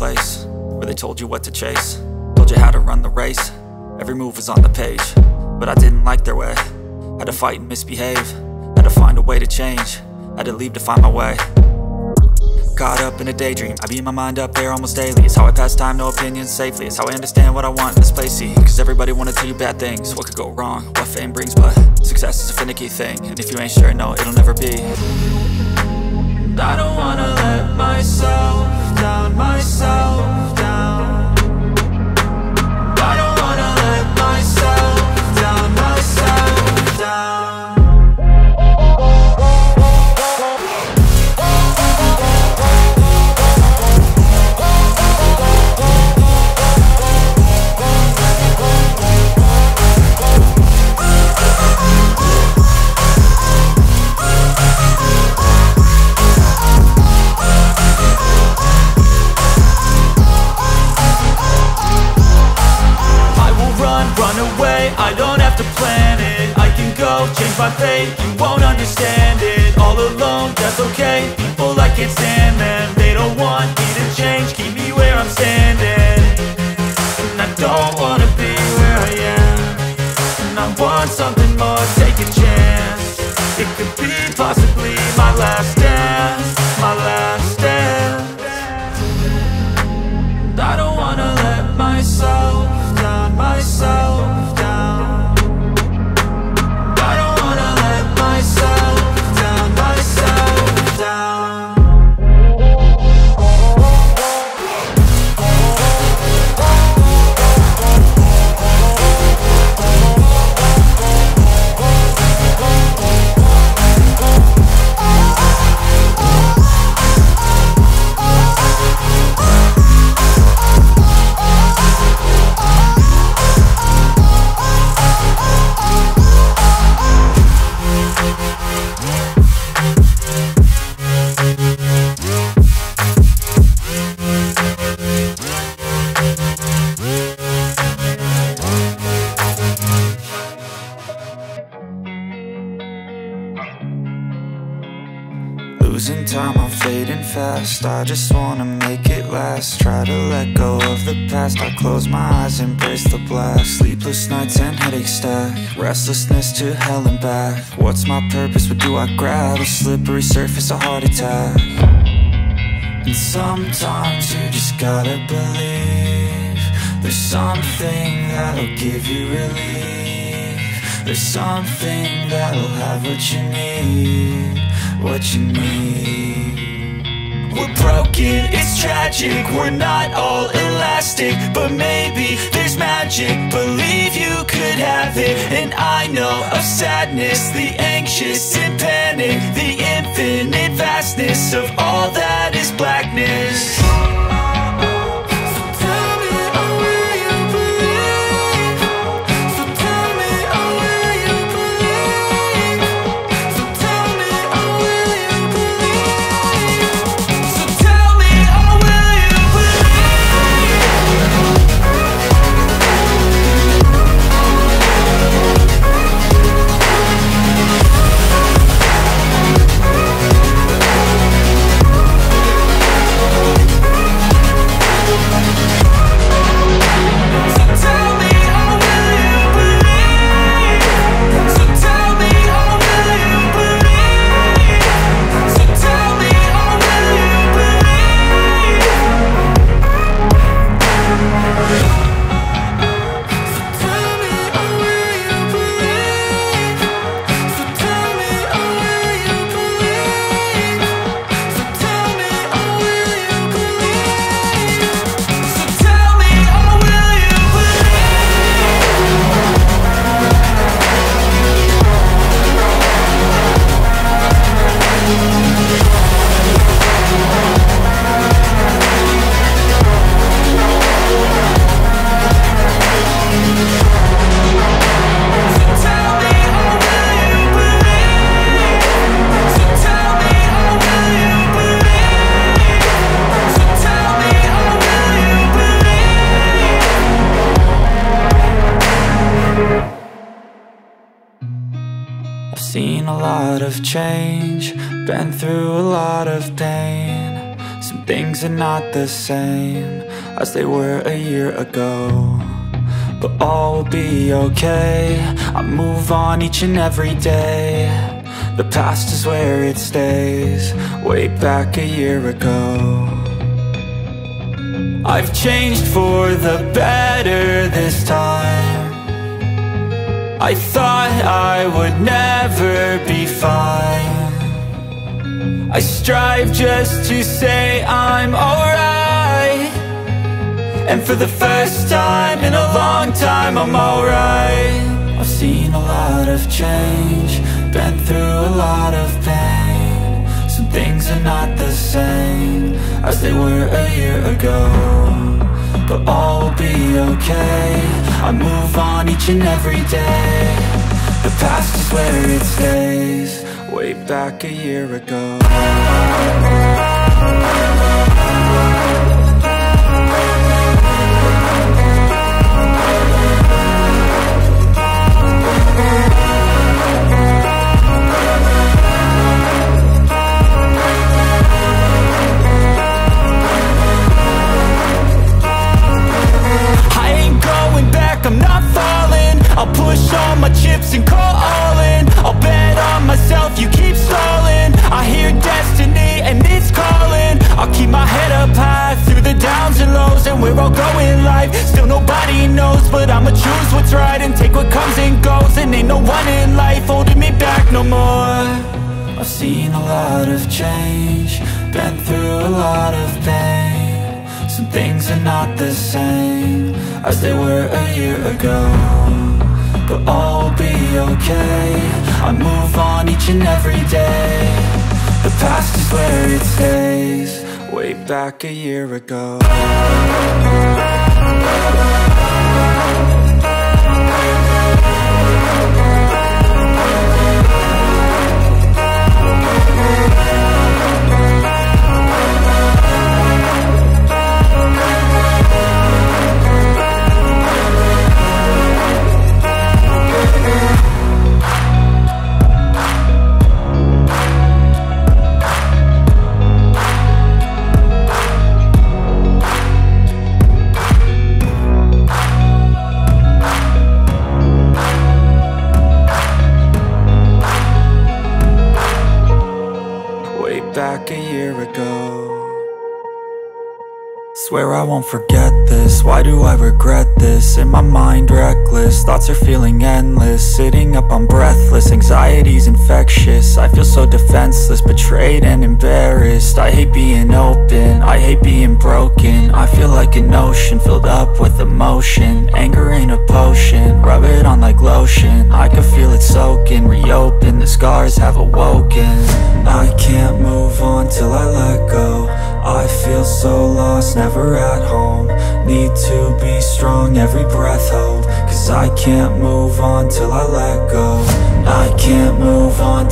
place where they told you what to chase, told you how to run the race. Every move was on the page, but I didn't like their way. Had to fight and misbehave, had to find a way to change, had to leave to find my way. Caught up in a daydream, I beat my mind up there almost daily. It's how I pass time, no opinions safely. It's how I understand what I want in this place, see. Cause everybody wanna tell you bad things, what could go wrong, what fame brings. But success is a finicky thing, and if you ain't sure, no, it'll never be. I don't wanna let myself down, myself down. I don't wanna let myself down, myself down. I don't have to plan it, I can go change my fate. You won't understand it, all alone, that's okay. People, I can't stand them, they don't want me to change. Keep me where I'm standing, and I don't wanna be where I am. And I want something more, take a chance. It could be possibly my last dance, my last dance. And I don't wanna let myself down, myself down. Losing time, I'm fading fast. I just wanna make it last. Try to let go of the past. I close my eyes, embrace the blast. Sleepless nights and headaches stack. Restlessness to hell and back. What's my purpose? What do I grab? A slippery surface, a heart attack. And sometimes you just gotta believe there's something that'll give you relief. There's something that'll have what you need, what you need. We're broken, it's tragic, we're not all elastic, but maybe there's magic. Believe you could have it, and I know of sadness, the anxious and panic, the infinite vastness of all that is blackness. Seen a lot of change, been through a lot of pain. Some things are not the same as they were a year ago, but all will be okay. I move on each and every day. The past is where it stays, way back a year ago. I've changed for the better this time. I thought I would never be fine. I strive just to say I'm alright, and for the first time in a long time I'm alright. I've seen a lot of change, been through a lot of pain. Some things are not the same as they were a year ago, but all will be okay. I move on each and every day. The past is where it stays, way back a year ago. I'm not falling, I'll push all my chips and call all in. I'll bet on myself, you keep stalling. I hear destiny and it's calling. I'll keep my head up high through the downs and lows, and where I'll go in life, still nobody knows. But I'ma choose what's right and take what comes and goes, and ain't no one in life holding me back no more. I've seen a lot of change, been through a lot of pain. Some things are not the same as they were a year ago, but all will be okay. I move on each and every day. The past is where it stays, way back a year ago. Back a year ago. Swear I won't forget this, why do I regret this? In my mind reckless, thoughts are feeling endless. Sitting up I'm breathless, anxiety's infectious. I feel so defenseless, betrayed and embarrassed. I hate being open, I hate being broken. I feel like an ocean filled up with emotion. Anger ain't a potion, rub it on like lotion. I can feel it soaking, reopen, the scars have awoken. I can't move on till I let go. I feel so lost, never at home. Need to be strong, every breath hold. Cause I can't move on till I let go. I can't move on